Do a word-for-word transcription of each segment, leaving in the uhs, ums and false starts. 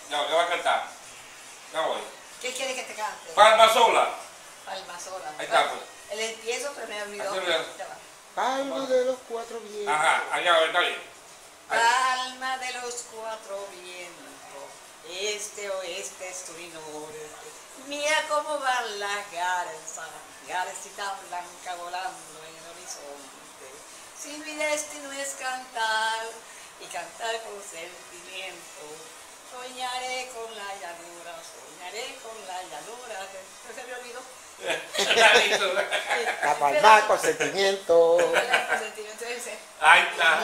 No, ¿qué va a cantar? Ya voy. ¿Qué quiere que te cante? Palma sola. Palma sola. Ahí está, pues. El empiezo, pero me olvidó. Así es. Ya va. Palma de los cuatro vientos. Ajá, allá va, está bien. Ahí. Palma de los cuatro vientos, este, oeste, sur y norte. Mira cómo va la garza, garcita blanca volando en el horizonte. Si mi destino es cantar y cantar con sentimiento, soñaré con la llanura, soñaré con la llanura. ¿No se me olvidó? La palma con sentimiento. Con sentimiento dice. Ahí está.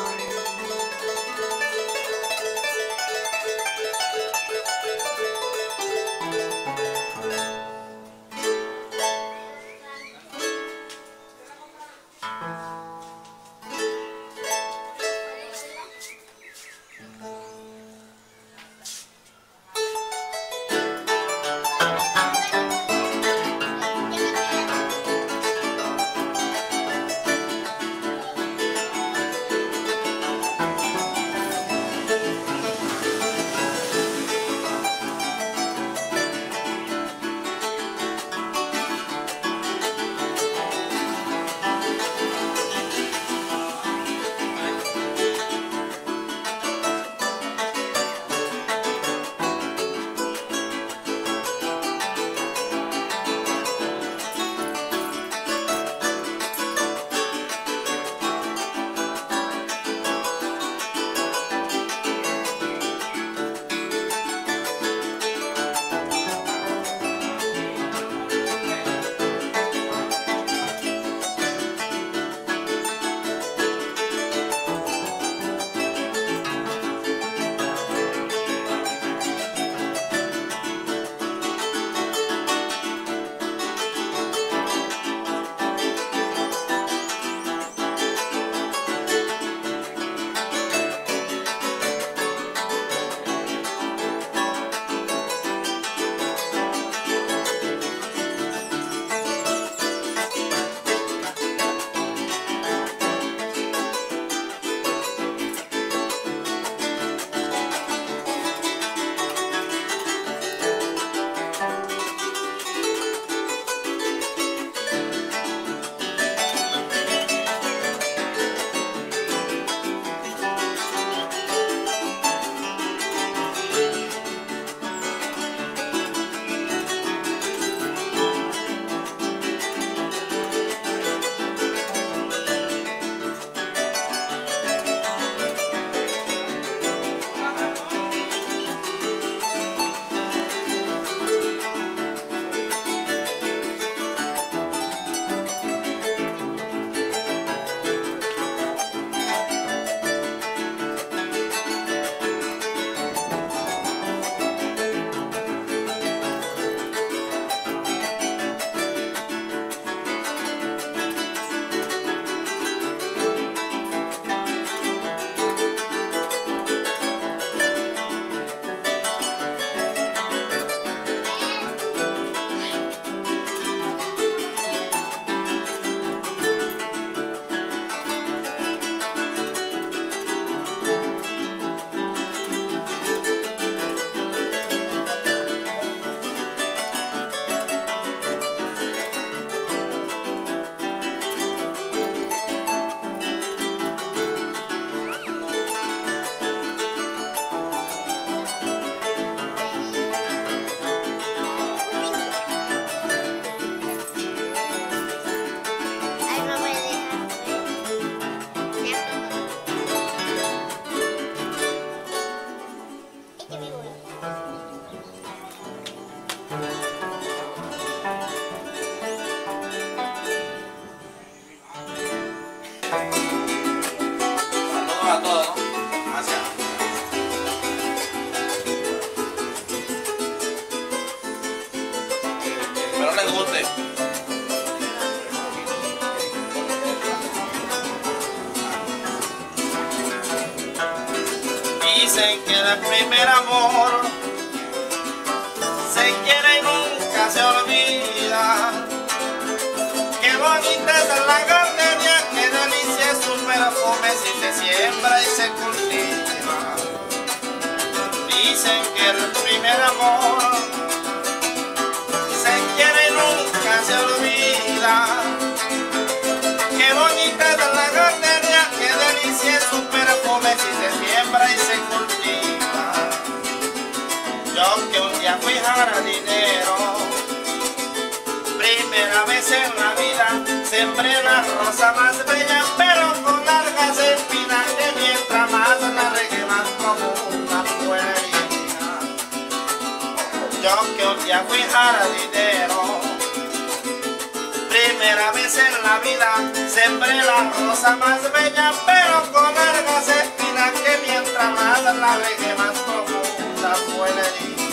a todos, ¿no? Gracias. Espero les guste. Dicen que el primer amor se quiere y nunca se olvida. Qué bonita es la gardenia, qué delicia es su perfume si se siembra y se cultiva. Dicen que el primer amor se quiere y nunca se olvida. Qué bonita es la gardenia, qué delicia es su perfume si se siembra y se cultiva. Yo que un día fui jardinero, primera vez en la vida, sembré la rosa más bella, pero con largas espinas que mientras más la regué más como una puerta. Yo que un día fui jardinero, primera vez en la vida, sembré la rosa más bella, pero con largas espinas que mientras más la regué más como una puerta.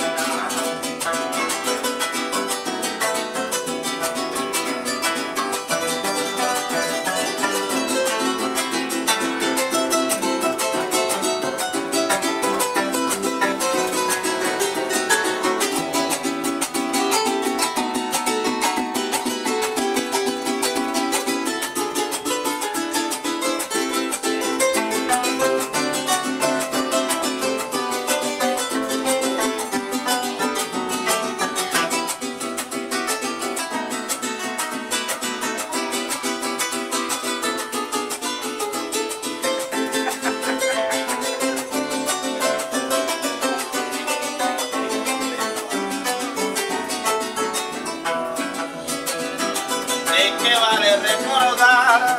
¿De qué vale recordar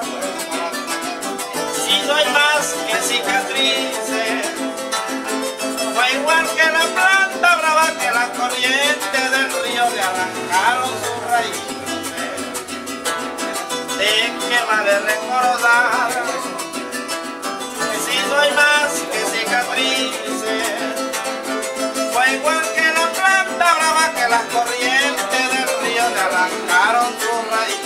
si no hay más que cicatrices? Fue igual que la planta brava que la corriente del río le arrancaron sus raíces. ¿De qué vale recordar si no hay más que cicatrices? Fue igual que la planta brava que la corriente del río le arrancaron sus raíces.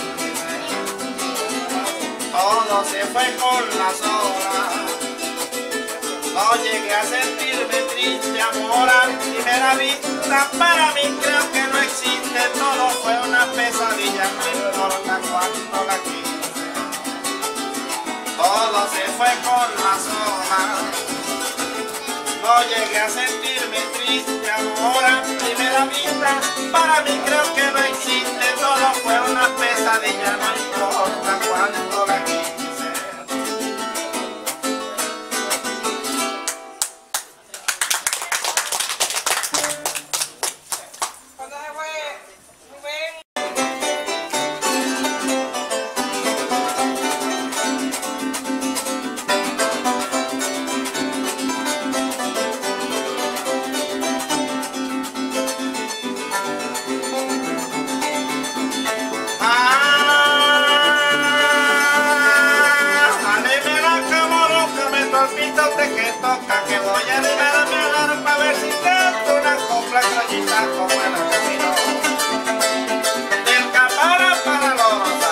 Todo se fue con las horas, no llegué a sentirme triste, amor a primera vista. Para mí creo que no existe, todo fue una pesadilla, no importa cuánto la quise. Todo se fue con las horas, no llegué a sentirme triste, amor a primera vista. Para mí creo que no existe, todo fue una pesadilla, no importa cuánto la quise. Que toca, que voy a animarme a dar para ver si canto una copla criollita como en el camino del Capara para Losa.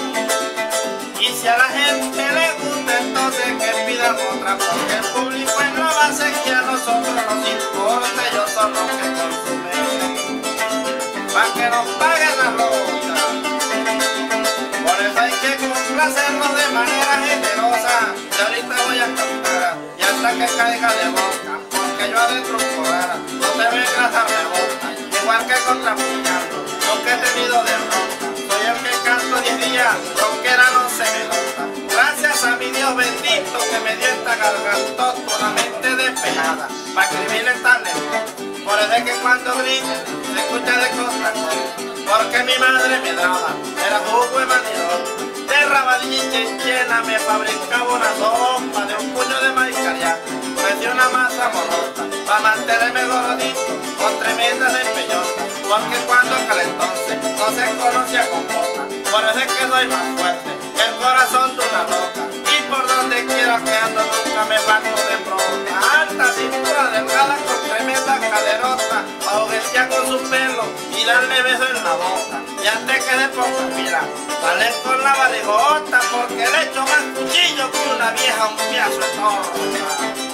Y si a la gente le gusta, entonces que pidan otra, porque el público es la base que a nosotros nos importa, ellos son los que consumen, para que nos paguen la losa. Por eso hay que complacernos de manera generosa. Y ahorita voy a cantar y hasta que caiga de boca, porque yo adentro un coral, no te vengas a rebota, igual que contra puñado, nunca he tenido derrota. Soy el que canto diez días, rockera no se me nota. Gracias a mi Dios bendito que me dio esta garganta con la mente despejada, para escribir esta letra. Por eso es que cuando grite se escucha de contra, porque mi madre me daba, era jugo de manidor. De rabadilla y chinchena me fabricaba una sopa de un puño de maíz cariaco, me dio una masa morrota, para mantenerme gordito, con tremenda despellota, porque cuando calentóse no se conocía compota. Por eso es que soy más fuerte que el corazón de una roca, y por donde quiera que ando nunca me parto de brota. Alta cintura delgada con tremenda caderota, ahoguetea con su pelo y darle beso en la boca. Ya te quedé poca mira, sale con la barrigota, porque le echo más cuchillo que una vieja un piazo de torta.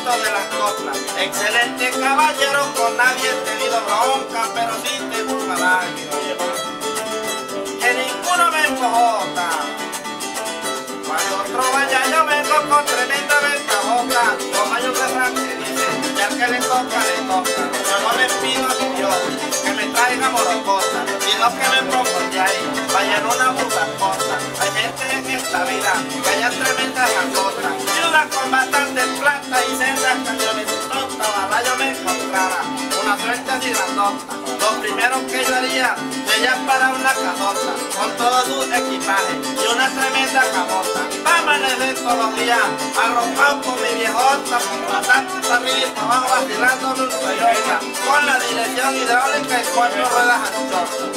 maestro de las coplas. Excelente caballero, con nadie he tenido bronca, pero sí tengo un caballo. Que ninguno me encojota. Cuando otro vaya yo vengo con tremenda ventajota. Como hay un refrán que dice, ya que le toca, le toca. Yo no le pido a Dios que me traiga morocota, sino que me proponga ahí, vaya en una puta cosa. Hay gente en esta vida que haya tremendas angotas, y una con bastante plata y sendas cañones tontas. Ojalá yo me encontrara una suerte así grandota. Lo primero que yo haría sería para una casota, con todo su equipaje y una tremenda camota. Amanecer todos los días arropado con mi viejota, pasando arriba y para abajo vacilándome un Toyota, con la dirección hidráulica y cuatro ruedas anchosas.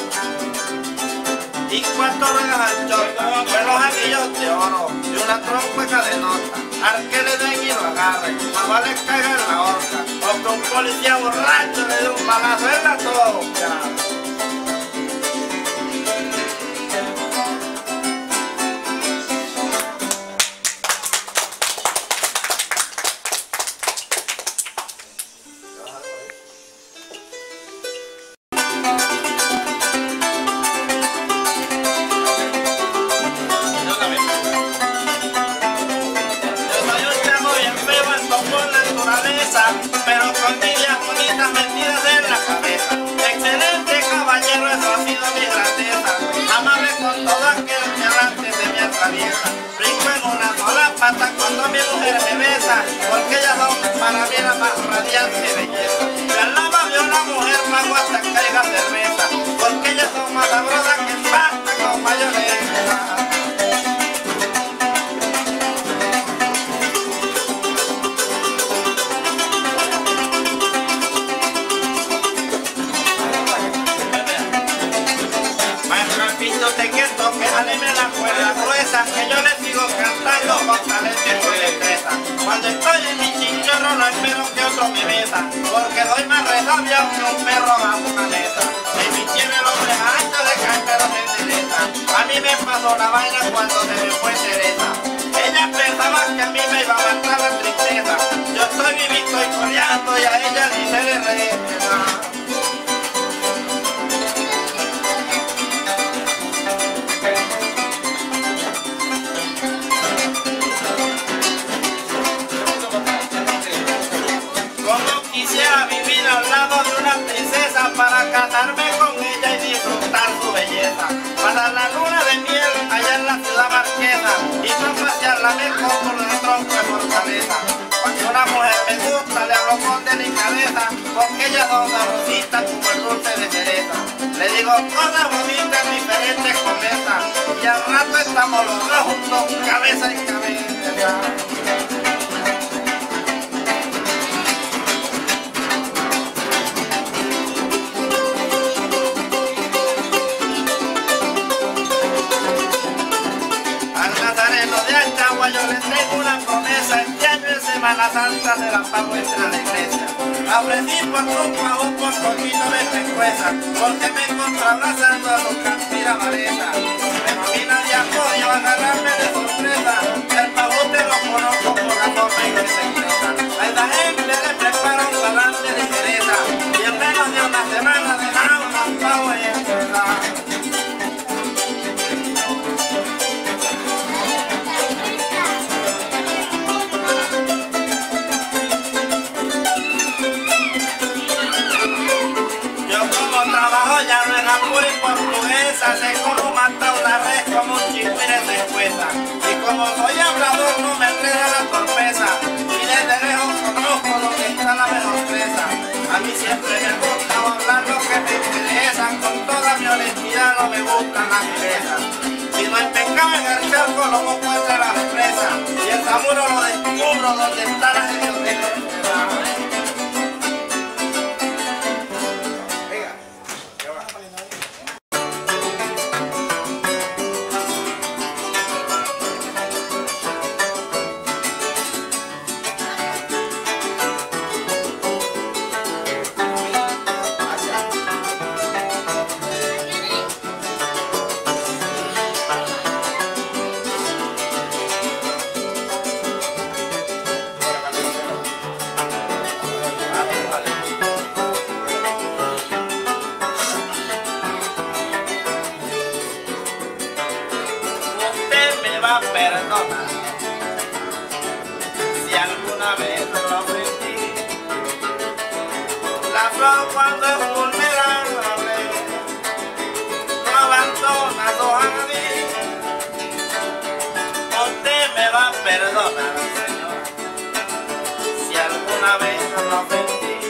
Y cuatro ruedas anchosas, con los anillos de oro y una trompa cadenota. Al que le den y lo agarre, más vale caiga en la horca, o que un policía borracho le dé un balazo en la toca. Pero con niñas bonitas metidas en la cabeza. Excelente caballero, eso ha sido mi grandeza. Amable con todo aquel que antes de mi atraviesa. Brinco en una sola pata cuando mi mujer me besa, porque ellas son para mí la más radiante belleza. Me alaba vio la mujer pago hasta que caiga cerveza, porque ellas son más sabrosas que pasta con mayonesa. Que anime la cuerda gruesa, que yo le sigo cantando con talento y con destreza. Cuando estoy en mi chinchorro no espero que otro me besa, porque doy más resabia que un perro bajo una mesa. En mi tiene el hombre ancho de caer pero se endereza. A mí me pasó la vaina cuando se me fue Teresa. Ella pensaba que a mí me iba a matar la tristeza. Yo estoy vivito y coleando y a ella ni se le regresa. Quisiera vivir al lado de una princesa para casarme con ella y disfrutar su belleza. Para la luna de miel allá en la ciudad marquesa y no pasearla mejor por una tronco de fortaleza. Cuando una mujer me gusta le hablo con delicadeza, porque ellas son sabrositas como el dulce de cereza. Le digo cosas bonitas en diferentes comesas y al rato estamos los dos juntos, cabeza y cabeza. Yo les tengo una promesa, este año en Semana Santa se la pago entre la iglesia. La ofrecí por poco a un por poquito de pescueza, porque me encontré abrazando a los Campira Vareta. Pero a mí nadie ha podido agarrarme de sorpresa, el pavote lo conozco por la forma en que se expresa. A esa gente le preparo un talante de ligereza, y en menos de una semana de nada unos pavos en verdad. Ya no es apura y portuguesa, sé cómo mata una res como un chigüire se cuesta. Y como soy hablador no me enreda la torpeza, y desde lejos conozco lo que está la mejor presa. A mí siempre me gusta hablar lo que me interesa, con toda mi honestidad no me gustan las perezas. Si no es pecado en el charco lo encuentra la represa, y el zamuro lo descubro donde está la gente de la perdona si alguna vez lo ofendí. La flor cuando es vulnerable no abandona su jardín. Usted me va a perdonar, Señor, si alguna vez lo ofendí.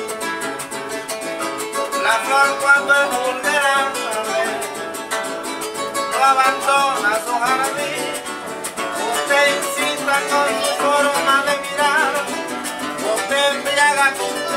La flor cuando es vulnerable no abandona su jardín. Usted incita con su forma de mirar, usted embriaga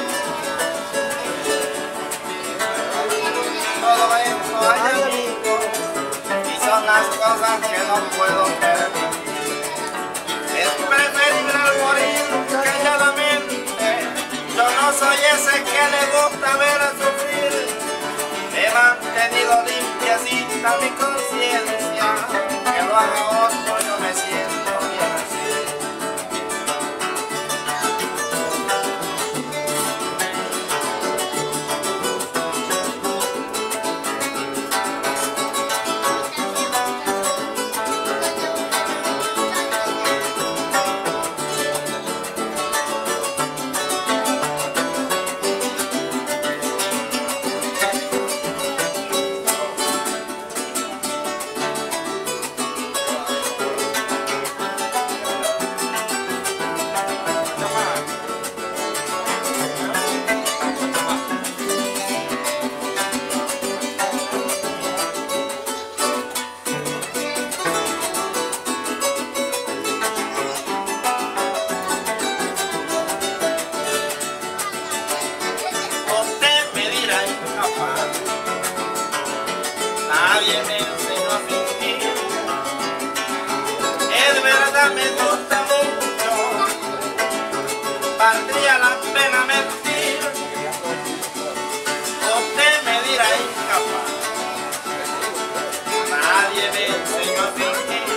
todo esto hay amigo, y son las cosas que no puedo permitir. Es preferible al morir calladamente. Yo no soy ese que le gusta ver a sufrir. He mantenido limpiecita mi conciencia, que lo haga otro yo me siento bien así. Nadie me enseñó a fingir, es verdad me gusta mucho, valdría la pena mentir. Usted me dirá incapaz, nadie me enseñó a fingir,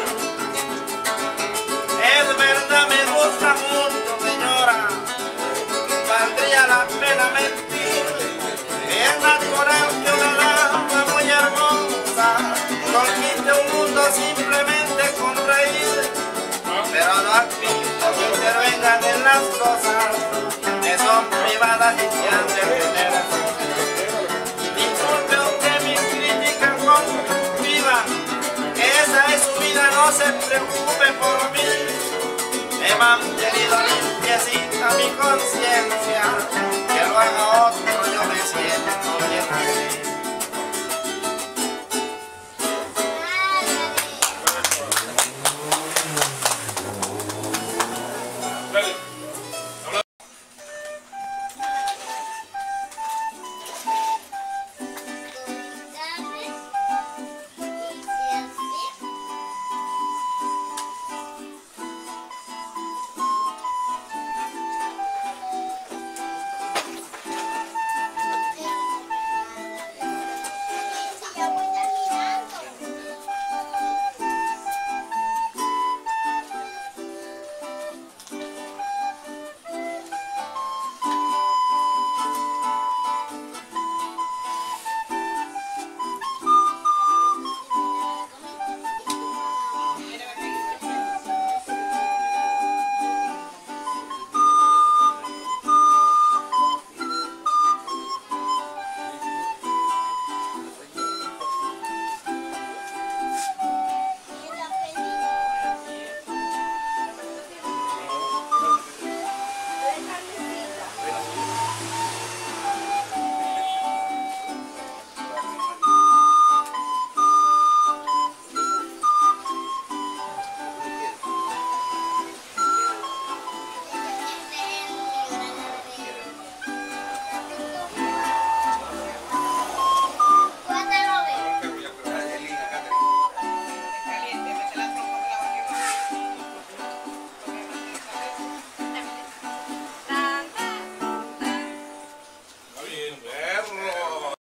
es verdad me gusta mucho, señora, valdría la pena mentir. Es natural que una dama muy hermosa conquiste un mundo simplemente con reír, pero no admito que intervengan en las cosas que son privadas y que han de tener. Disculpe usted mis críticas constructivas, esa es su vida, no se preocupe por mí. He mantenido limpiecita mi conciencia, que lo haga otro yo me siento bien así.